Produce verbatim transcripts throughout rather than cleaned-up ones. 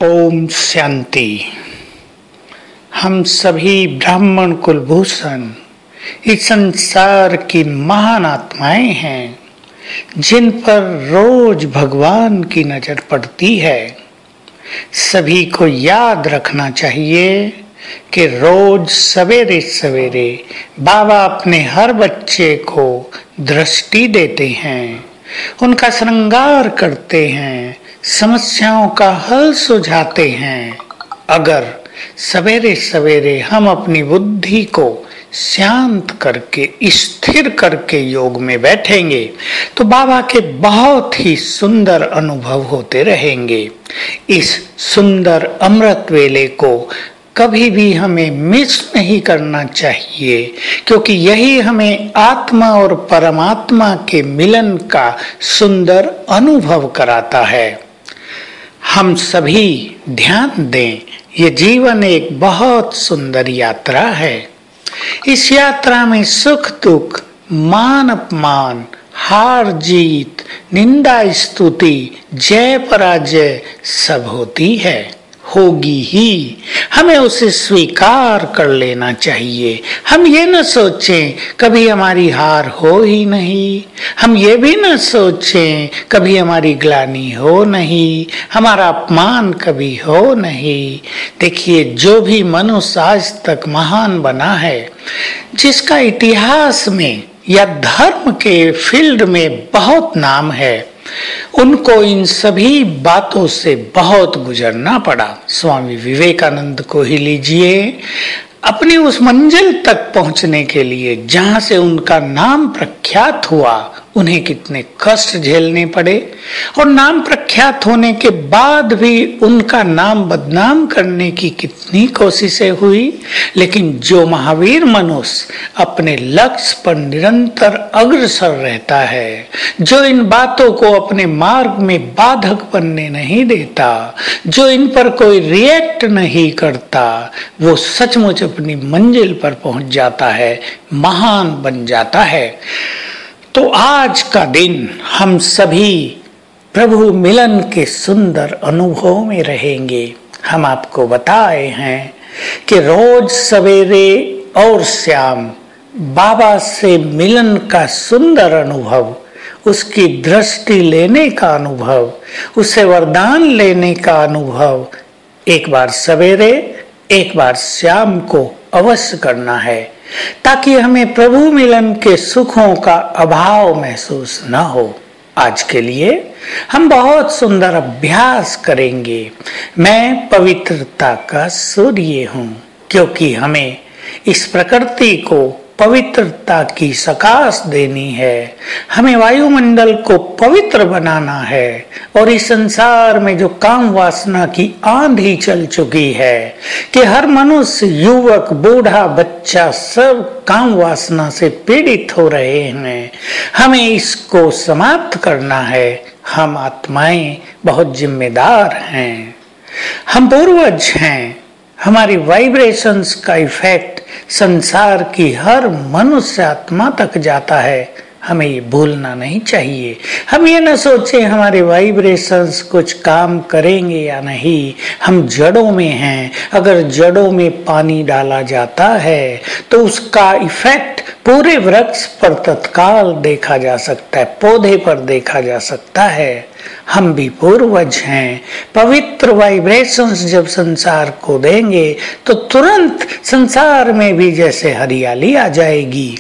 ओम शांति। हम सभी ब्राह्मण कुलभूषण इस संसार की महान आत्माएं हैं जिन पर रोज भगवान की नजर पड़ती है। सभी को याद रखना चाहिए कि रोज सवेरे सवेरे बाबा अपने हर बच्चे को दृष्टि देते हैं, उनका श्रृंगार करते हैं, समस्याओं का हल सुझाते हैं। अगर सवेरे सवेरे हम अपनी बुद्धि को शांत करके स्थिर करके योग में बैठेंगे तो बाबा के बहुत ही सुंदर अनुभव होते रहेंगे। इस सुंदर अमृत वेले को कभी भी हमें मिस नहीं करना चाहिए, क्योंकि यही हमें आत्मा और परमात्मा के मिलन का सुंदर अनुभव कराता है। हम सभी ध्यान दें, ये जीवन एक बहुत सुंदर यात्रा है। इस यात्रा में सुख दुख, मान अपमान, हार जीत, निंदा स्तुति, जय पराजय सब होती है, होगी ही। हमें उसे स्वीकार कर लेना चाहिए। हम ये न सोचें कभी हमारी हार हो ही नहीं, हम ये भी न सोचें कभी हमारी ग्लानि हो नहीं, हमारा अपमान कभी हो नहीं। देखिए, जो भी मनुष्य आज तक महान बना है, जिसका इतिहास में या धर्म के फील्ड में बहुत नाम है, उनको इन सभी बातों से बहुत गुजरना पड़ा। स्वामी विवेकानंद को ही लीजिए, अपनी उस मंजिल तक पहुंचने के लिए जहां से उनका नाम प्रख्यात हुआ, उन्हें कितने कष्ट झेलने पड़े और नाम प्रख्यात होने के बाद भी उनका नाम बदनाम करने की कितनी कोशिशें हुई। लेकिन जो महावीर मनुष्य अपने लक्ष्य पर निरंतर अग्रसर रहता है, जो इन बातों को अपने मार्ग में बाधक बनने नहीं देता, जो इन पर कोई रिएक्ट नहीं करता, वो सचमुच अपनी मंजिल पर पहुंच जाता है, महान बन जाता है। तो आज का दिन हम सभी प्रभु मिलन के सुंदर अनुभव में रहेंगे। हम आपको बताए हैं कि रोज सवेरे और शाम बाबा से मिलन का सुंदर अनुभव, उसकी दृष्टि लेने का अनुभव, उसे वरदान लेने का अनुभव एक बार सवेरे एक बार शाम को अवश्य करना है, ताकि हमें प्रभु मिलन के सुखों का अभाव महसूस न हो। आज के लिए हम बहुत सुंदर अभ्यास करेंगे। मैं पवित्रता का सूर्य हूँ, क्योंकि हमें इस प्रकृति को पवित्रता की सकाश देनी है, हमें वायुमंडल को पवित्र बनाना है। और इस संसार में जो काम वासना की आंधी चल चुकी है कि हर मनुष्य, युवक, बूढ़ा, बच्चा सब काम वासना से पीड़ित हो रहे हैं, हमें इसको समाप्त करना है। हम आत्माएं बहुत जिम्मेदार हैं, हम पूर्वज हैं। हमारी वाइब्रेशंस का इफेक्ट संसार की हर मनुष्य आत्मा तक जाता है, हमें ये भूलना नहीं चाहिए। हम ये न सोचें हमारे वाइब्रेशंस कुछ काम करेंगे या नहीं। हम जड़ों में हैं, अगर जड़ों में पानी डाला जाता है तो उसका इफेक्ट पूरे वृक्ष पर तत्काल देखा जा सकता है, पौधे पर देखा जा सकता है। हम भी पूर्वज हैं। पवित्र वाइब्रेशंस जब संसार को देंगे तो तुरंत संसार में भी जैसे हरियाली आ जाएगी।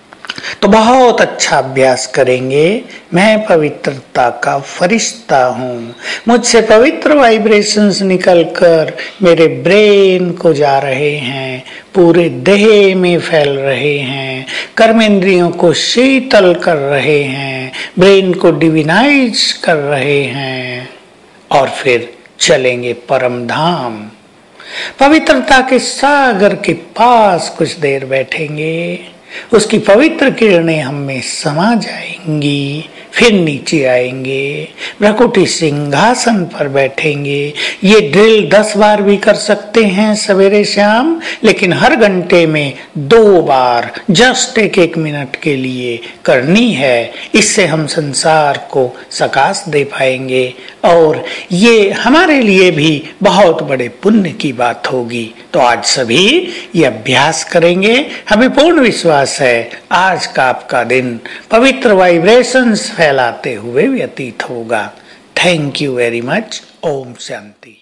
तो बहुत अच्छा अभ्यास करेंगे। मैं पवित्रता का फरिश्ता हूँ, मुझसे पवित्र वाइब्रेशंस निकलकर मेरे ब्रेन को जा रहे हैं, पूरे देह में फैल रहे हैं, कर्मेंद्रियों को शीतल कर रहे हैं, ब्रेन को डिविनाइज कर रहे हैं, और फिर चलेंगे परम धाम। पवित्रता के सागर के पास कुछ देर बैठेंगे, उसकी पवित्र किरणें हम में समा जाएंगी। फिर नीचे आएंगे, भ्रकुटी सिंहासन पर बैठेंगे। ये ड्रिल दस बार भी कर सकते हैं सवेरे शाम, लेकिन हर घंटे में दो बार जस्ट एक एक मिनट के लिए करनी है। इससे हम संसार को सकाश दे पाएंगे और ये हमारे लिए भी बहुत बड़े पुण्य की बात होगी। तो आज सभी ये अभ्यास करेंगे। हमें पूर्ण विश्वास है आज का आपका दिन पवित्र वाइब्रेशंस फैलाते हुए व्यतीत होगा। Thank you very much. Om Shanti.